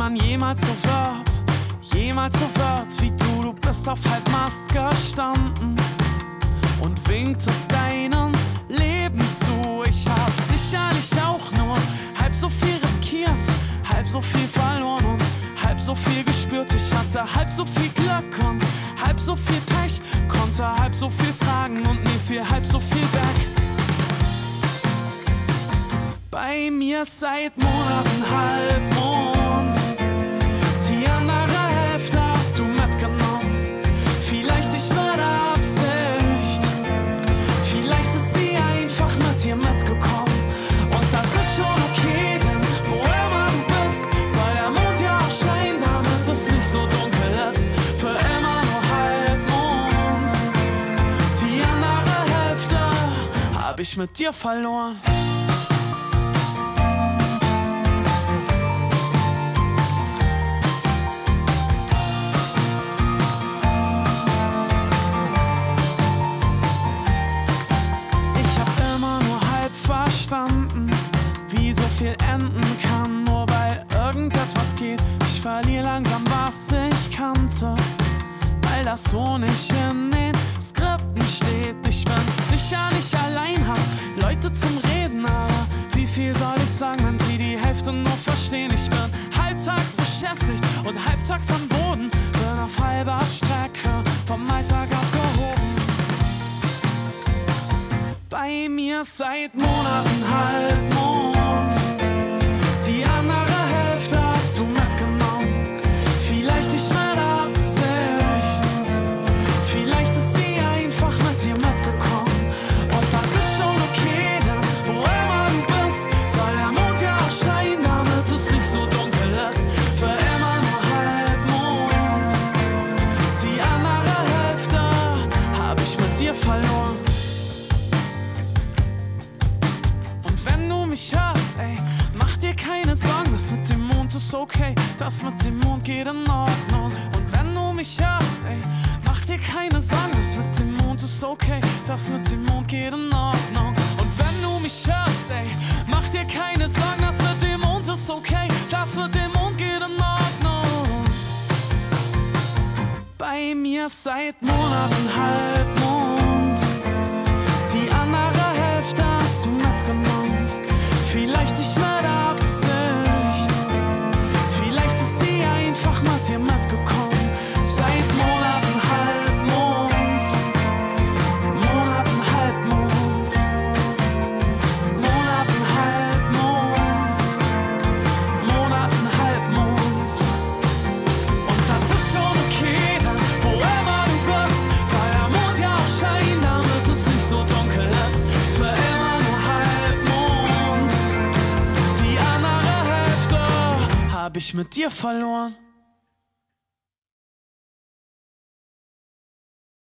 man jemals so wird wie du bist auf Halbmast gestanden und winktest deinem Leben zu. Ich hab sicherlich auch nur halb so viel riskiert, halb so viel verloren und halb so viel gespürt. Ich hatte halb so viel Glück und halb so viel Pech, konnte halb so viel tragen und nie viel halb so viel weg. Bei mir seit Monaten Halbmond, die andere Hälfte hast du mitgenommen. Vielleicht nicht mit Absicht, vielleicht ist sie einfach mit dir mitgekommen. Und das ist schon okay, denn wo immer du bist, soll der Mond ja auch scheinen, damit es nicht so dunkel ist. Für immer nur Halbmond, die andere Hälfte hab ich mit dir verloren. Wie so viel enden kann, nur weil irgendetwas geht. Ich verliere langsam, was ich kannte, weil das so nicht in den Skripten steht. Ich bin sicherlich allein, hab Leute zum Reden, aber wie viel soll ich sagen, wenn sie die Hälfte nur verstehen? Ich bin halbtags beschäftigt und halbtags am Boden, bin auf halber Strecke vom Alltag abgehoben. Bei mir seit Monaten Halbmond, die andere Hälfte hast du mitgenommen. Vielleicht nicht mit Absicht, vielleicht ist sie einfach mit dir mitgekommen. Und das ist schon okay, denn wo immer du bist, soll der Mond ja auch scheinen, damit es nicht so dunkel ist. Für immer nur Halbmond, die andere Hälfte hab ich mit dir verloren. Mich hörst, ey, mach dir keine Sorgen, das mit dem Mond ist okay, das mit dem Mond geht in Ordnung. Und wenn du mich hörst, ey, mach dir keine Sorgen, das mit dem Mond ist okay, das mit dem Mond geht in Ordnung. Und wenn du mich hörst, ey, mach dir keine Sorgen, das mit dem Mond ist okay, das mit dem Mond geht in Ordnung. Bei mir seit Monaten Halbmond, die andere Hälfte hast du mitgenommen. Vielleicht nicht mit Absicht, vielleicht ist sie einfach mit dir mitgekommen. Seit Monaten Halbmond, Monaten Halbmond, Monaten Halbmond, Monaten Halbmond. Und das ist schon okay, denn wo immer du bist, soll der Mond ja auch scheinen, damit es nicht so dunkel ist. Für immer nur Halbmond, hab ich mit dir verloren.